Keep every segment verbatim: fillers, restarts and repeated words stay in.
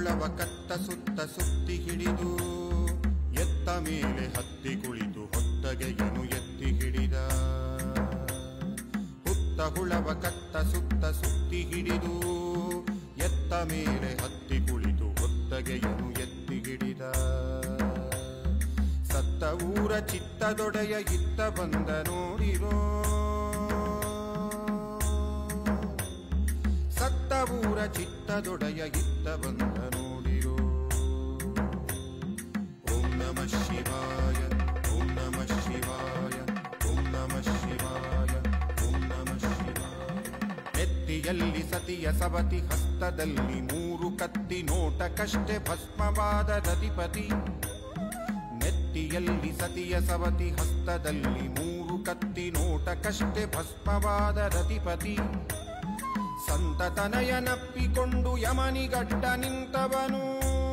ಹುಳವ ಕತ್ತ ಸುತ್ತ ಸುತ್ತಿ ಹಿಡಿದು ಎತ್ತ ಮೇಲೆ ಹತ್ತಿ ಕುಳಿತು ಹೊತ್ತಗೆಯನು ಎತ್ತಿ ಹಿಡಿದ. ಹುತ್ತ ಹುಳವ ಕತ್ತ ಸುತ್ತ ಸುತ್ತಿ ಹಿಡಿದು ಎತ್ತ ಮೇಲೆ ಹತ್ತಿ ಕುಳಿತು ಹೊತ್ತಗೆಯನು ಎತ್ತಿ ಹಿಡಿದ. ಸತ್ತ ಊರ ಚಿತ್ತದೊಡೆಯ ಇತ್ತ ಬಂದ ನೋಡಿರೋ, ಸತ್ತ ಊರ ಚಿತ್ತದೊಡೆಯ ಇತ್ತ ಬಂದ ನೋಡಿರೋ. ಓಂ ನಮಃ ಶಿವಾಯ, ಓಂ ನಮಃ ಶಿವಾಯ, ಓಂ ನಮಃ ಶಿವಾಯ, ಓಂ ನಮಃ ಶಿವಾಯ. ನೆತ್ತಿಯಲ್ಲಿ ಸತಿಯ ಸವತಿ, ಹಸ್ತದಲ್ಲಿ ಮೂರು ಕತ್ತಿ, ನೋಟಕ್ಕಷ್ಟೇ ಭಸ್ಮವಾದ ರತಿಪತಿ. ನೆತ್ತಿಯಲ್ಲಿ ಸತಿಯ ಸವತಿ, ಹಸ್ತದಲ್ಲಿ ಮೂರು ಕತ್ತಿ, ನೋಟಕ್ಕಷ್ಟೇ ಭಸ್ಮವಾದ ರತಿಪತಿ. ಸಂತತನಯನಪ್ಪಿಕೊಂಡು ಯಮನಿಗಡ್ಡ ನಿಂತವನು.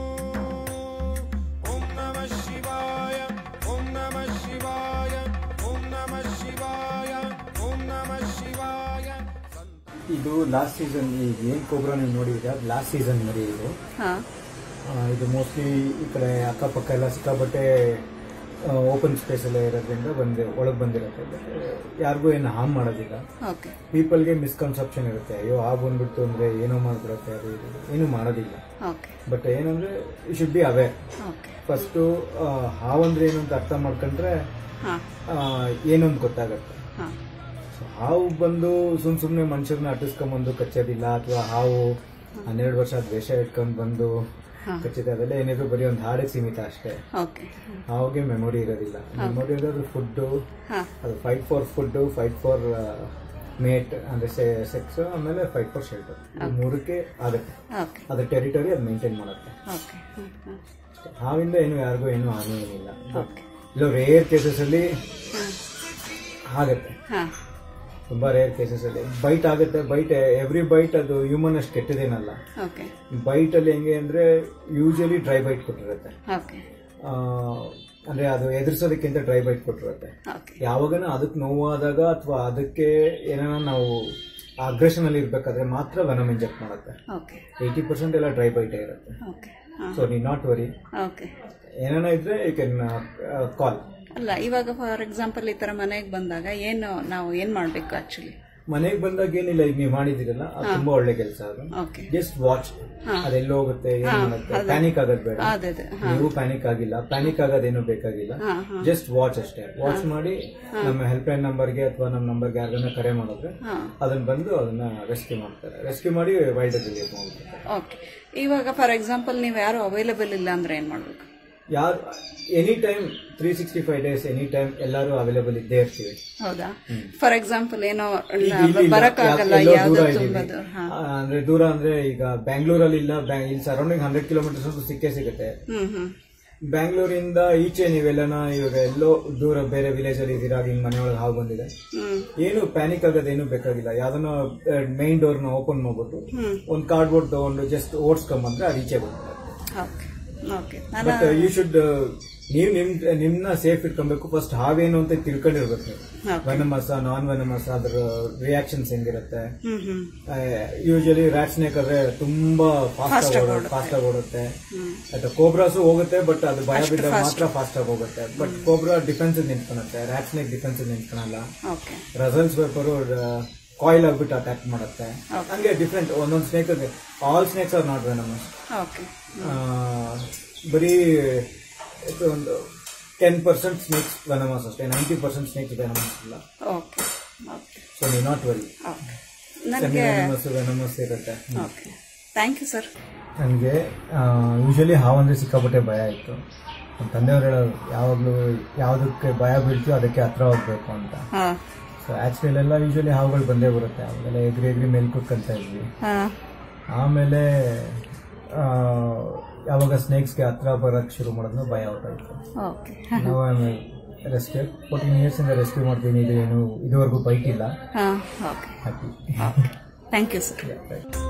ಓಂ ನಮಃ ಶಿವಾಯ, ಓಂ ನಮಃ ಶಿವಾಯ, ಓಂ ನಮಃ ಶಿವಾಯ, ಓಂ ನಮಃ ಶಿವಾಯ. ಇದು ಲಾಸ್ಟ್ ಸೀಸನ್, ಈಗ ಏನ್ ಕೋಬ್ರಾ ನೀವು ನೋಡಿದ್ರೆ ಅದು ಲಾಸ್ಟ್ ಸೀಸನ್ ಮರಿ ಇದು. ಇದು ಮೋಸ್ಟ್ಲಿ ಈ ಕಡೆ ಅಕ್ಕಪಕ್ಕ ಎಲ್ಲ ಸಿಕ್ಕಾಪಟ್ಟೆ ಓಪನ್ ಸ್ಪೇಸ್ ಎಲ್ಲ ಇರೋದ್ರಿಂದ ಬಂದು ಒಳಗೆ ಬಂದಿರುತ್ತೆ. ಯಾರಿಗೂ ಏನು ಹಾರ್ಮ್ ಮಾಡೋದಿಲ್ಲ. ಪೀಪಲ್ಗೆ ಮಿಸ್ಕನ್ಸೆಪ್ಷನ್ ಇರುತ್ತೆ, ಅಯ್ಯೋ ಆ ಬಂದ್ಬಿಡ್ತು ಅಂದ್ರೆ ಏನೋ ಮಾಡ್ಬಿಡುತ್ತೆ, ಅದು ಏನು ಮಾಡೋದಿಲ್ಲ. ಬಟ್ ಏನಂದ್ರೆ you should be aware. First ಹಾವಂದ್ರೆ ಏನು ಅಂತ ಅರ್ಥ ಮಾಡ್ಕೊಂಡ್ರೆ ಏನೊಂದು ಗೊತ್ತಾಗತ್ತೆ. ಹಾವು ಬಂದು ಸುಮ್ ಸುಮ್ನೆ ಮನುಷ್ಯರನ್ನ ಅಟ್ಟಿಸ್ಕೊಂಡ್ಬಂದು ಕಚ್ಚೋದಿಲ್ಲ, ಅಥವಾ ಹಾವು ಹನ್ನೆರಡು ವರ್ಷ ದ್ವೇಷ ಇಟ್ಕೊಂಡ್ ಬಂದು ಕಚ್ಚಿದೆ, ಅದೆಲ್ಲ ಏನಿದ್ರು ಬರೀ ಒಂದು ಹಾಡಿಗೆ ಸೀಮಿತ ಅಷ್ಟೇ. ಹಾವಿಗೆ ಮೆಮೊರಿ ಇರೋದಿಲ್ಲ. ಮೆಮೊರಿ ಇರೋದು ಫುಡ್, ಅದು fight for food, fight for mate ಅಂದ್ರೆ ಸೆಕ್ಸ್, ಆಮೇಲೆ ಫೈಟ್ ಫಾರ್ ಶೆಲ್ಟರ್. ಮೂರಕ್ಕೆ ಆಗುತ್ತೆ. ಅದ್ರ ಟೆರಿಟರಿ ಅದು ಮೇಂಟೈನ್ ಮಾಡುತ್ತೆ. ಹಾವಿಂದ ಏನು ಯಾರಿಗೂ ಏನು ಹಾನಿ ಏನಿಲ್ಲ. ಇಲ್ಲ ರೇರ್ ಕೇಸಸ್ ಅಲ್ಲಿ ಆಗತ್ತೆ, ತುಂಬಾ ರೇರ್ ಕೇಸಸ್ ಅಲ್ಲಿ ಬೈಟ್ ಆಗುತ್ತೆ. ಬೈಟ್ ಎವ್ರಿ ಬೈಟ್ ಅದು ಹ್ಯೂಮನ್ ಅಷ್ಟು ಕೆಟ್ಟದೇನಲ್ಲ. ಬೈಟ್ ಅಲ್ಲಿ ಹೆಂಗೆ ಅಂದ್ರೆ ಯೂಶಲಿ ಡ್ರೈ ಬೈಟ್ ಕೊಟ್ಟಿರುತ್ತೆ, ಅಂದ್ರೆ ಅದು ಎದುರಿಸೋದಕ್ಕಿಂತ ಡ್ರೈ ಬೈಟ್ ಕೊಟ್ಟಿರುತ್ತೆ. ಯಾವಾಗನ ಅದಕ್ಕೆ ನೋವಾದಾಗ ಅಥವಾ ಅದಕ್ಕೆ ಏನಾರ ನಾವು ಅಗ್ರೆಷನ್ ಅಲ್ಲಿ ಇರ್ಬೇಕಾದ್ರೆ ಮಾತ್ರ ವೆನಮ್ ಇಂಜೆಕ್ಟ್ ಮಾಡುತ್ತೆ. ಏಯ್ಟಿ ಪರ್ಸೆಂಟ್ ಎಲ್ಲ ಡ್ರೈ ಬೈಟ್ ಇರುತ್ತೆ. ಸೊ ನೀ ನಾಟ್ ವರಿ, ಏನಾನ ಇದ್ರೆ ಯು ಕ್ಯಾನ್ ಕಾಲ್. ಅಲ್ಲ, ಇವಾಗ ಫಾರ್ ಎಕ್ಸಾಂಪಲ್ ಈ ತರ ಮನೆಗೆ ಬಂದಾಗ ಏನು ನಾವು ಏನ್ ಮಾಡ್ಬೇಕು? ಆಕ್ಚುಲಿ ಮನೆಗೆ ಬಂದಾಗ ಏನಿಲ್ಲ, ಈಗ ನೀವು ಮಾಡಿದಿರಲ್ಲ ಅದು ತುಂಬಾ ಒಳ್ಳೆ ಕೆಲಸ. ಅದು ಜಸ್ಟ್ ವಾಚ್, ಅದೆಲ್ಲ ಹೋಗುತ್ತೆ, ಏನ್ ಮಾಡುತ್ತೆ, ಪ್ಯಾನಿಕ್ ಆಗೋದ್ ಬೇಡ. ನೀವು ಪ್ಯಾನಿಕ್ ಆಗಿಲ್ಲ, ಪ್ಯಾನಿಕ್ ಆಗೋದೇನು ಬೇಕಾಗಿಲ್ಲ. ಜಸ್ಟ್ ವಾಚ್ ಅಷ್ಟೇ. ವಾಚ್ ಮಾಡಿ ನಮ್ಮ ಹೆಲ್ಪ್ ಲೈನ್ ನಂಬರ್ಗೆ ಅಥವಾ ನಮ್ಮ ನಂಬರ್ಗೆ ಯಾರನ್ನ ಕರೆ ಮಾಡಿದ್ರೆ ಅದನ್ನ ಬಂದು ಅದನ್ನ ರೆಸ್ಕ್ಯೂ ಮಾಡ್ತಾರೆ. ರೆಸ್ಕ್ಯೂ ಮಾಡಿ ವೈಲ್ಡ್ ರಿಲೀಸ್ ಮಾಡ್ತಾರೆ. ಓಕೆ, ಇವಾಗ ಫಾರ್ ಎಕ್ಸಾಂಪಲ್ ನೀವು ಯಾರು ಅವೈಲೇಬಲ್ ಇಲ್ಲ ಅಂದ್ರೆ ಏನ್ ಮಾಡ್ಬೇಕು? ಯಾರು any time three sixty five days any time ಎಲ್ಲರೂ ಅವೈಲೇಬಲ್ ಇದ್ದೇ ಇರ್ತೀವಿ. ಹೌದಾ? ಫಾರ್ ಎಕ್ಸಾಂಪಲ್ ಏನೋ ಬರಕ್ಕಾಗಲ್ಲ, ಅಂದ್ರೆ ದೂರ ಅಂದ್ರೆ ಈಗ ಬ್ಯಾಂಗ್ಳೂರಲ್ಲಿ ಇಲ್ಲ, ಇಲ್ಲಿ ಸರೌಂಡಿಂಗ್ ಹಂಡ್ರೆಡ್ ಕಿಲೋಮೀಟರ್ಸ್ ಅಂತೂ ಸಿಕ್ಕೇ ಸಿಗುತ್ತೆ. ಬ್ಯಾಂಗ್ಳೂರಿಂದ ಈಚೆ ನೀವೆಲ್ಲನ ಇವಾಗ ಎಲ್ಲೋ ದೂರ ಬೇರೆ ವಿಲೇಜ್ ಅಲ್ಲಿ ಇದ್ದೀರಾ, ಹಿಂಗ್ ಮನೆಯೊಳಗೆ ಹಾವು ಬಂದಿದೆ, ಏನು ಪ್ಯಾನಿಕ್ ಆಗೋದೇನು ಬೇಕಾಗಿಲ್ಲ. ಯಾವ್ದನ್ನ ಮೈನ್ ಡೋರ್ ನ ಓಪನ್ ಮಾಡ್ಬಿಟ್ಟು ಒಂದ್ ಕಾರ್ಡ್ ಬೋರ್ಡ್ ತಗೊಂಡು ಜಸ್ಟ್ ಓಡಿಸ್ಕೊಂಬಂದ್ರೆ ಅದು ಈಚೆ ಬರುತ್ತೆ. ಬಟ್ ಯು ಶುಡ್ ನೀವು ನಿಮ್ ನಿಮ್ನ ಸೇಫ್ ಇಟ್ಕೊಬೇಕು. ಫಸ್ಟ್ ಹಾವೇನು ಅಂತ ತಿಳ್ಕೊಂಡಿರ್ಬೇಕು. ವೆನಮಸ್, ನಾನ್ ವೆನಮಸ್, ಅದ್ರ ರಿಯಾಕ್ಷನ್ಸ್ ಹೆಂಗಿರುತ್ತೆ. ಯೂಶಲಿ ರ್ಯಾಟ್ ಸ್ನೇಕ್ ಆದ್ರೆ ತುಂಬಾ ಫಾಸ್ಟ್ ಫಾಸ್ಟ್ ಆಗಿ ಓಡುತ್ತೆ. ಅಥವಾ ಕೋಬ್ರಾಸು ಹೋಗುತ್ತೆ, ಬಟ್ ಅದು ಭಯ ಬಿದ್ದಾಗ ಮಾತ್ರ ಫಾಸ್ಟ್ ಆಗಿ ಹೋಗುತ್ತೆ. ಬಟ್ ಕೋಬ್ರಾ ಡಿಫೆನ್ಸ್ ನಿಂತ್ಕೊಳುತ್ತೆ, ರ್ಯಾಟ್ ಸ್ನೇಕ್ ಡಿಫೆನ್ಸ್ ನಿಂತ್ಕೊಳಲ್ಲ. ರಸಲ್ಸ್ ಪೇಪರು ಕಾಯಿಲ್ ಆಗ್ಬಿಟ್ಟು ಅಟ್ಯಾಕ್ ಮಾಡುತ್ತೆ. ಹಂಗೆ ಡಿಫ್ರೆಂಟ್ ಒಂದೊಂದು snake. All snakes are not venomous. ಬರೀ ಒಂದು ಟೆನ್ ಪರ್ಸೆಂಟ್ ಸ್ನೇಕ್ಸ್ ವೆನಮಸ್ ಅಷ್ಟೇ, ನೈಂಟಿ ಪರ್ಸೆಂಟ್ ಸ್ನೇಕ್ಸ್ ವೆನಮಸ್ ಇಲ್ಲ. So need not worry, semi venomous venomous ಇರುತ್ತೆ. Thank you sir. ನನಗೆ ಯೂಶಲಿ ಹಾವಂದ್ರೆ ಸಿಕ್ಕಾಪಟ್ಟೆ ಭಯ ಇತ್ತು. ನಮ್ಮ ತಂದೆಯವರು ಹೇಳೋರು ಯಾವಾಗಲೂ ಯಾವುದಕ್ಕೆ ಭಯ ಬೀಳ್ತೀವೋ ಅದಕ್ಕೆ ಹತ್ರ ಹೋಗ್ಬೇಕು ಅಂತ. ಸೊ ಆಕ್ಚುಲಿ ಎಲ್ಲ ಯೂಶಲಿ ಹಾವುಗಳು ಬಂದೇ ಬರುತ್ತೆ. ಅವಾಗೆಲ್ಲ ಎಗ್ರಿ ಎಗ್ರಿ ಮೇಲೆ ಕುತ್ಕೊಂತ ಇದ್ವಿ. ಆಮೇಲೆ ಯಾವಾಗ ಸ್ನೇಕ್ಸ್ಗೆ ಹತ್ರ ಬರಕ್ ಶುರು ಮಾಡಿದ್ರು ಭಯ ಹೊರಟಾಯ್ತು. ನಾವು ರೆಸ್ಕ್ಯೂ ಫೋರ್ಟೀನ್ ಇಯರ್ಸ್ ಇಂದ ರೆಸ್ಕ್ಯೂ ಮಾಡ್ತೀನಿ. ಇದು ಏನು ಇದುವರೆಗೂ ಬೈಟ್ ಇಲ್ಲ. ಹ್ಯಾಪಿ. Thank you sir.